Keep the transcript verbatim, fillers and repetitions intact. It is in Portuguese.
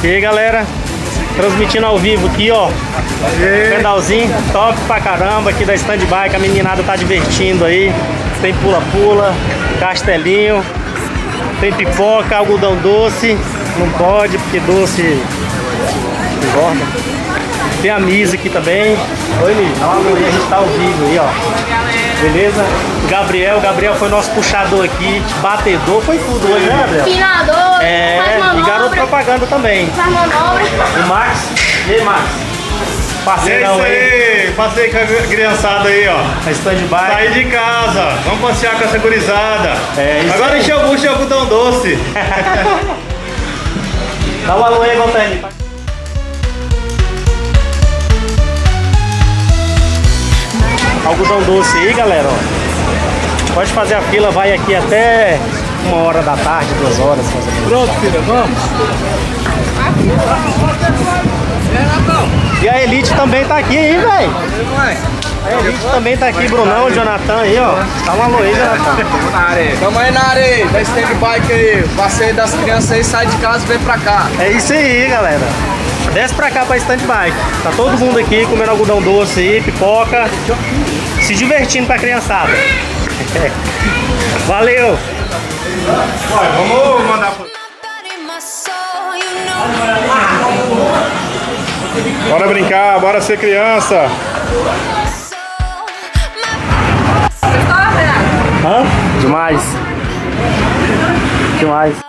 E aí, galera, transmitindo ao vivo aqui, ó. Pedalzinho top pra caramba aqui da Stand Bike. A meninada tá divertindo aí. Tem pula-pula, castelinho, tem pipoca, algodão doce. Não pode, porque doce engorda. Tem a Misa aqui também. Oi, Li, dá uma luz, a gente tá ao vivo aí, ó. Beleza? Gabriel, Gabriel foi nosso puxador aqui, batedor, foi tudo hoje, né, Gabriel? Finador, é, faz manobra, e garoto propaganda também. Faz manobra. O Max, e aí, Max? Parceirão aí. aí. Passei com a criançada aí, ó. A Stand Bike. Saí de casa, vamos passear com essa gurizada. É isso. Agora encher o bucho de algodão doce. Dá um alô aí, Valtani. Algodão doce aí, galera, ó. Pode fazer a fila, vai aqui até uma hora da tarde, duas horas. Pronto, filha, vamos. E a Elite também tá aqui, hein, velho? A Elite também tá aqui, Brunão, Jonathan aí, ó. Dá um alô aí, Jonathan. Tamo aí na areia, da Stand Bike aí. Passeio das crianças aí, sai de casa e vem pra cá. É isso aí, galera. Desce pra cá pra Stand Bike. Tá todo mundo aqui comendo algodão doce aí, pipoca, se divertindo pra criançada. Valeu! Vai, vamos mandar pro... Bora brincar, bora ser criança. Hã? Demais. Demais.